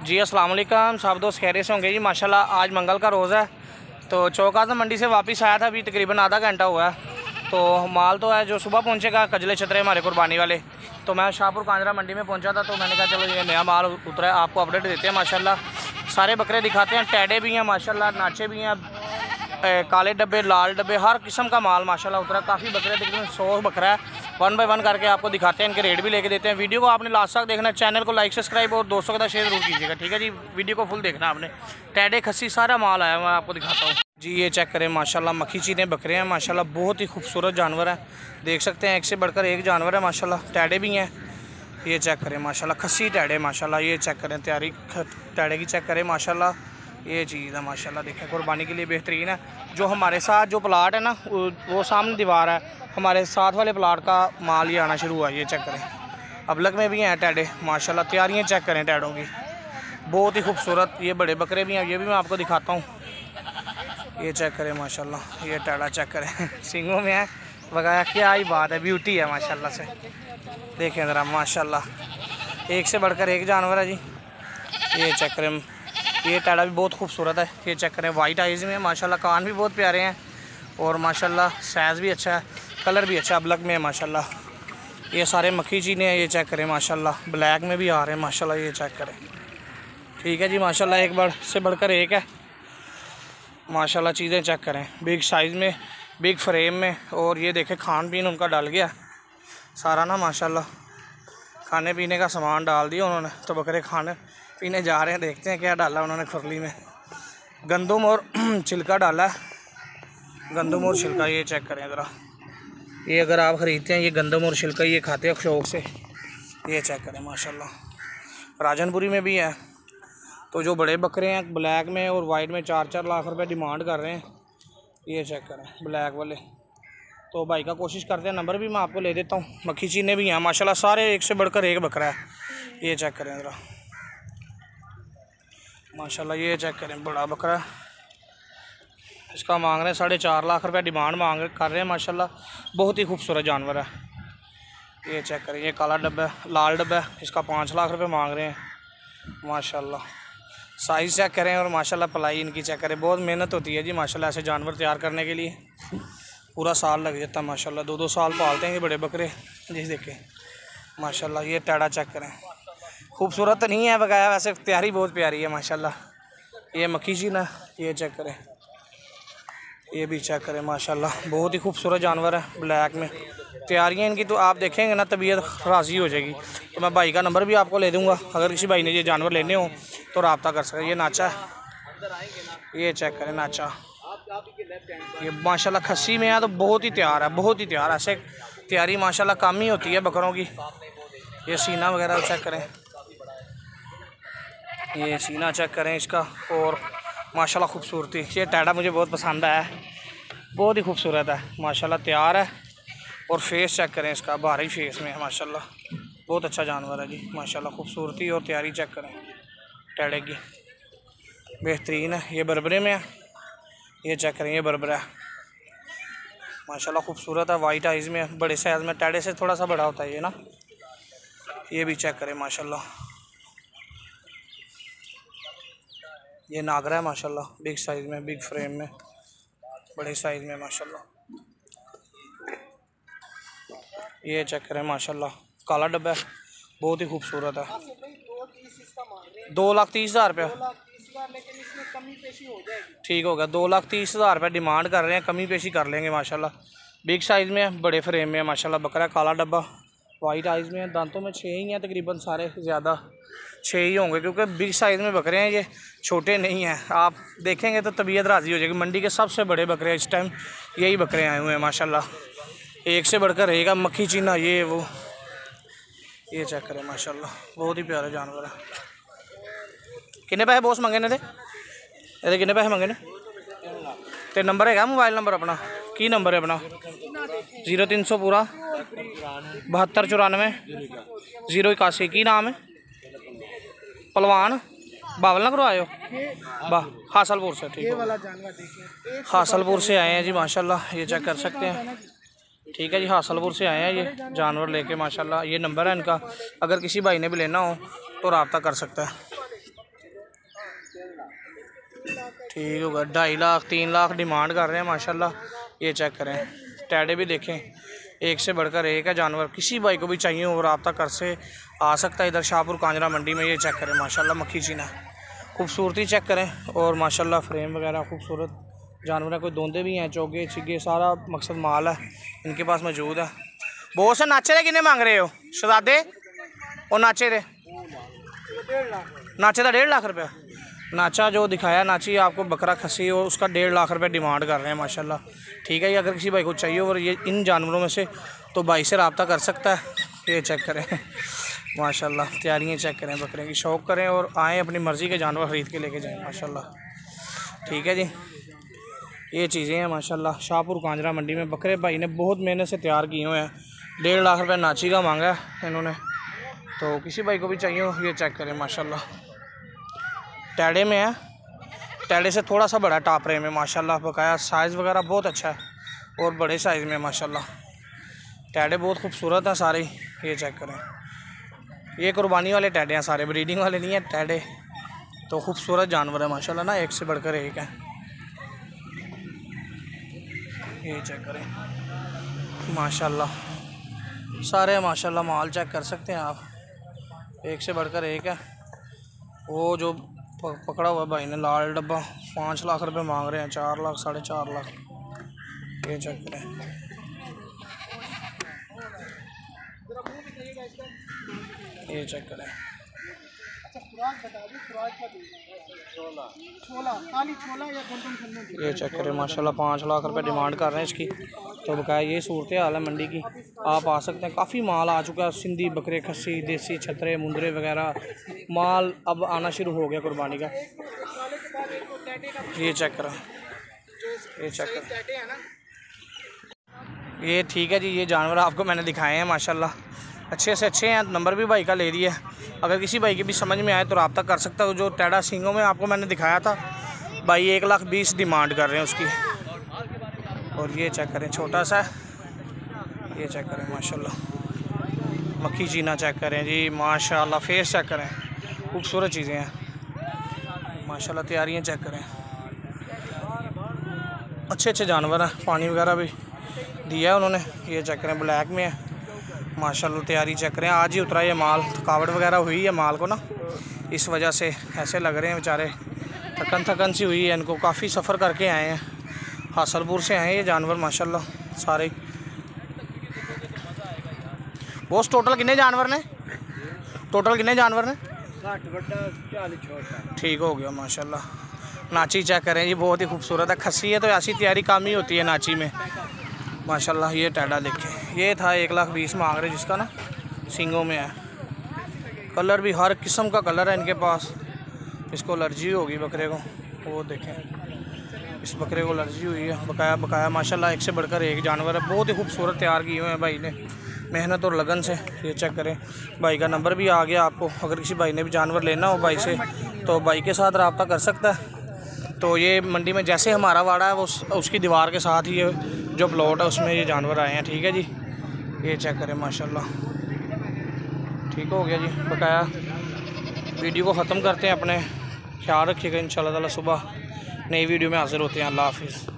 जी अस्सलाम वालेकुम, सब दोस्त खैरियत से होंगे जी। माशाल्लाह आज मंगल का रोज़ है, तो चौक आज़म मंडी से वापस आया था, अभी तकरीबन आधा घंटा हुआ है। तो माल तो है जो सुबह पहुंचेगा, कजले छतरे हमारे कुर्बानी वाले। तो मैं शाहपुर कांजरा मंडी में पहुंचा था, तो मैंने कहा चलो ये नया माल उतरा है, आपको अपडेट देते हैं। माशाल्लाह सारे बकरे दिखाते हैं, टैडे भी हैं माशाल्लाह, नाचे भी हैं, काले डब्बे, लाल डब्बे, हर किस्म का माल माशाल्लाह उतरा। काफ़ी बकरे तकरीबन 100 बकरा है। 1 बाय 1 करके आपको दिखाते हैं, इनके रेट भी लेके देते हैं। वीडियो को आपने लास्ट तक देखना है, चैनल को लाइक सब्सक्राइब और दोस्तों के साथ शेयर जरूर कीजिएगा, ठीक है जी। वीडियो को फुल देखना आपने। टैडे खस्सी सारा माल आया, मैं आपको दिखाता हूँ जी। ये चेक करें माशाल्लाह, मक्खी चीने बकरे हैं माशाल्लाह, बहुत ही खूबसूरत जानवर है। देख सकते हैं एक से बढ़कर एक जानवर है माशाल्लाह। टैडे भी हैं, ये चेक करें माशाल्लाह, खस्सी टैडे माशाल्लाह। ये चेक करें तैयारी टैडे की चेक करें माशाल्लाह, ये चीज़ है माशाल्लाह। देखें कुर्बानी के लिए बेहतरीन है। जो हमारे साथ जो प्लाट है ना, वो सामने दीवार है, हमारे साथ वाले प्लाट का माल ही आना शुरू हुआ। ये चेक करें, अबलग में भी हैं टैडे माशाल्लाह। तैयारियाँ चेक करें टैडों की, बहुत ही खूबसूरत। ये बड़े बकरे भी हैं, ये भी मैं आपको दिखाता हूँ। ये चेक करें माशाल्लाह, ये टैडा चेक करें सींगों में है वगैरह, क्या ही बात है, ब्यूटी है माशाल्लाह से। देखें ज़रा माशाल्लाह, एक से बढ़कर एक जानवर है जी। ये चेक करें, ये टैडा भी बहुत खूबसूरत है। ये चेक करें, वाइट आइज़ में माशाल्लाह, कान भी बहुत प्यारे हैं और माशाल्लाह साइज़ भी अच्छा है, कलर भी अच्छा ब्लैक में है माशाल्लाह। ये सारे मक्खी चीने हैं। ये चेक करें माशाल्लाह, ब्लैक में भी आ रहे हैं माशाल्लाह। ये चेक करें, ठीक है जी माशाल्लाह, एक बार से बढ़कर एक है माशाल्लाह। चीज़ें चेक करें, बिग साइज़ में, बिग फ्रेम में। और ये देखें खान पीन उनका डाल गया सारा ना माशाल्लाह, खाने पीने का सामान डाल दिया उन्होंने। तो बकरे खाने पीने जा रहे हैं, देखते हैं क्या डाला उन्होंने खुरली में। गंदम और छिलका डाला है, गंदम और छिलका। ये चेक करें ज़रा, ये अगर आप ख़रीदते हैं ये गंदम और छिलका, ये खाते हैं शौक़ से। ये चेक करें माशाल्लाह, राजनपुरी में भी है। तो जो बड़े बकरे हैं ब्लैक में और वाइट में 4-4 लाख रुपए डिमांड कर रहे हैं। ये चेक करें ब्लैक वाले, तो भाई का कोशिश करते हैं, नंबर भी मैं आपको ले देता हूँ। मक्खी चीने भी हैं माशाल्लाह, सारे एक से बढ़कर एक बकरा है। ये चेक करें ज़रा माशाल्लाह, ये चेक करें बड़ा बकरा, इसका मांग रहे हैं 4.5 लाख रुपए डिमांड कर रहे हैं माशाल्लाह। बहुत ही खूबसूरत जानवर है। ये चेक करें, ये काला डब्बा है, लाल डब्बा है, इसका 5 लाख रुपए मांग रहे हैं माशाल्लाह। साइज़ चेक करें और माशाल्लाह पलाई इनकी चेक करें। बहुत मेहनत होती है जी माशाल्लाह, ऐसे जानवर तैयार करने के लिए पूरा साल लग जाता है माशाल्लाह। 2-2 साल पालते हैं ये बड़े बकरे जी। देखें माशाल्लाह, ये टैडा चेक करें, खूबसूरत तो नहीं है बकाया, वैसे तैयारी बहुत प्यारी है माशाल्लाह। ये मक्खी चीना, ये चेक करें, ये भी चेक करें माशाल्लाह, बहुत ही खूबसूरत जानवर है ब्लैक में। तैयारियाँ इनकी तो आप देखेंगे ना, तबीयत राज़ी हो जाएगी। तो मैं भाई का नंबर भी आपको ले दूँगा, अगर किसी भाई ने ये जानवर लेने हो तो रब्ता कर सकें। ये नाचा है, ये चेक करें नाचा, ये माशाल्लाह खस्सी में है तो बहुत ही तैयार है, बहुत ही तैयार। ऐसे तैयारी माशाल्लाह कम ही होती है बकरों की। ये सीना वगैरह चेक करें, ये सीना चेक करें इसका, और माशाल्लाह खूबसूरती। ये टैडा मुझे बहुत पसंद आया है, बहुत ही खूबसूरत है माशाल्लाह, तैयार है। और फेस चेक करें इसका, भारी फेस में है माशाल्लाह, बहुत अच्छा जानवर है जी माशाल्लाह। खूबसूरती और तैयारी चेक करें टैडे की, बेहतरीन है। ये बरबरे में है, ये चेक करें, ये बरबरा है माशाल्लाह, खूबसूरत है, वाइट आइज़ में, बड़े साइज़ में। टैडे से थोड़ा सा बड़ा होता है ये ना। ये भी चेक करें माशाल्लाह, ये नागरा है माशाल्लाह, बिग साइज़ में, बिग फ्रेम में, बड़े साइज़ में माशाल्लाह। ये चेक करें माशाल्लाह, काला डब्बा है, बहुत ही खूबसूरत है। 2,30,000 रुपये, ठीक होगा। 2,30,000 रुपये डिमांड कर रहे हैं, कमी पेशी कर लेंगे माशाल्लाह। बिग साइज़ में, बड़े फ्रेम में माशाल्लाह बकरा, काला डब्बा, वाइट आइज़ में। दांतों में 6 ही हैं तकरीबन, सारे ज़्यादा 6 ही होंगे क्योंकि बिग साइज़ में बकरे हैं, ये छोटे नहीं हैं। आप देखेंगे तो तबीयत राज़ी हो जाएगी। मंडी के सबसे बड़े बकरे इस टाइम यही बकरे आए हुए हैं माशाल्लाह, एक से बढ़कर एक। मक्खी चीना ये वो, ये चेक करें माशाल्लाह, बहुत ही प्यारे जानवर है। कितने पैसे बॉस मंगे ने थे, ये कितने पैसे मंगे ने? तो नंबर है मोबाइल नंबर अपना, की नंबर है अपना? 0300 पूरा 7294 081। की नाम है? पलवान बावल ना करवाए हो? वाह, हासलपुर से, ठीक है, हासलपुर से आए हैं जी माशाल्लाह। ये चेक कर सकते हैं, ठीक है जी, हासलपुर से आए हैं ये जानवर लेके माशाल्लाह। ये नंबर है इनका, अगर किसी भाई ने भी लेना हो तो रब्ता कर सकता है। ठीक होगा। 2.5 लाख 3 लाख डिमांड कर रहे हैं माशाल्लाह। ये चेक करें, टैडे भी देखें, एक से बढ़कर एक है जानवर। किसी भाई को भी चाहिए हो रब्ता कर से आ सकता है इधर शाहपुर कांजरा मंडी में। ये चेक करें माशाल्लाह मक्खी चीना, खूबसूरती चेक करें। और माशाल्लाह फ्रेम वगैरह खूबसूरत जानवर है। कोई दोंदे भी हैं, चौगे छिगे, सारा मकसद माल है इनके पास मौजूद है। बहुत से नाचे दे किन्ने मांग रहे हो शहजादे? और नाचे दे नाचे का 1.5 लाख रुपया। नाचा जो दिखाया नाची आपको बकरा खसी और उसका 1.5 लाख रुपये डिमांड कर रहे हैं माशाल्लाह। ठीक है, ये अगर किसी भाई को चाहिए और ये इन जानवरों में से तो भाई से रब्ता कर सकता है। ये चेक करें माशाल्लाह, तैयारियाँ चेक करें, बकरे की शौक़ करें और आएँ अपनी मर्ज़ी के जानवर ख़रीद के लेके जाएँ माशाल्लाह। ठीक है जी, ये चीज़ें हैं माशाल्लाह। शाहपुर कांजरा मंडी में बकरे भाई ने बहुत मेहनत से तैयार किए हुए हैं। 1.5 लाख रुपये नाची का मांगा है इन्होंने। तो किसी भाई को भी चाहिए हो ये चेक करें माशाल्लाह। टैडे में है, टैडे से थोड़ा सा बड़ा टापरे में माशाल्लाह, बकाया साइज़ वगैरह बहुत अच्छा है और बड़े साइज़ में माशाल्लाह। टैडे बहुत खूबसूरत हैं सारे। ये चेक करें, ये कुर्बानी वाले टैडे हैं सारे, ब्रीडिंग वाले नहीं हैं टैडे। तो खूबसूरत जानवर है माशाल्लाह ना, एक से बढ़कर एक है। ये चेक करें माशाल्लाह, सारे माशाल्लाह माल चेक कर सकते हैं आप, एक से बढ़कर एक है। वो जो पकड़ा हुआ भाई ने लाल डब्बा 5 लाख रुपए मांग रहे हैं, 4 लाख 4.5 लाख। ये चेक करें, ये चेक करें। ये चेक करें माशाल्लाह, 5 लाख रुपए डिमांड कर रहे हैं इसकी। तो बकाया ये सूरत हाल है मंडी की, आप आ सकते हैं। काफ़ी माल आ चुका है, सिंधी बकरे खस्सी देसी छतरे मुंदरे वगैरह माल अब आना शुरू हो गया कुर्बानी का। ये चेक करें, ये चेक करें। ये ठीक है जी, ये जानवर आपको मैंने दिखाए हैं माशाल्लाह, अच्छे से अच्छे हैं। नंबर भी भाई का ले दिया, अगर किसी भाई की भी समझ में आए तो रब्ता कर सकता हो। जो टैडा सिंगों में आपको मैंने दिखाया था भाई, 1,20,000 डिमांड कर रहे हैं उसकी। और ये चेक करें छोटा सा, ये चेक करें माशाल्लाह, मक्खी चीना चेक करें जी माशाल्लाह, फेस चेक करें, खूबसूरत चीज़ें हैं माशाल्लाह। तैयारियाँ चेक करें, अच्छे अच्छे जानवर हैं, पानी वगैरह भी दिया है उन्होंने। ये चेक करें, ब्लैक में है माशाल्लाह। तैयारी चेक करें, आज ही उतरा ये माल, थकावट वगैरह हुई है माल को ना, इस वजह से ऐसे लग रहे हैं बेचारे, थकन सी हुई है इनको। काफ़ी सफ़र करके आए हैं, हासलपुर से आए हैं ये जानवर माशाल्लाह सारे। बॉस टोटल कितने जानवर ने? टोटल कितने जानवर ने? 60 बड़ा 40 छोटा। ठीक हो गया माशाल्लाह। नाची चेक करें जी, बहुत ही खूबसूरत है। खस्सी है तो ऐसी तैयारी कम ही होती है नाची में माशाल्लाह। ये टैडा देखें, ये था 1,20,000 मांग रहे जिसका ना, सिंगों में है। कलर भी हर किस्म का कलर है इनके पास। इसको एलर्जी होगी बकरे को, वो देखें इस बकरे को एलर्जी हुई है। बकाया माशाल्लाह, एक से बढ़कर एक जानवर है। बहुत ही खूबसूरत तैयार किए हुए हैं भाई ने, मेहनत और लगन से। ये चेक करें, भाई का नंबर भी आ गया आपको। अगर किसी भाई ने भी जानवर लेना हो भाई से तो भाई के साथ रब्ता कर सकता है। तो ये मंडी में जैसे हमारा वाड़ा है वो उसकी दीवार के साथ ही जो प्लॉट है उसमें ये जानवर आए हैं। ठीक है जी, ये चेक करें माशाल्लाह, ठीक हो गया जी। बकाया वीडियो को ख़त्म करते हैं, अपने ख्याल रखिएगा। इंशाल्लाह ताला सुबह नई वीडियो में हाज़िर होते हैं। अल्लाह हाफिज़।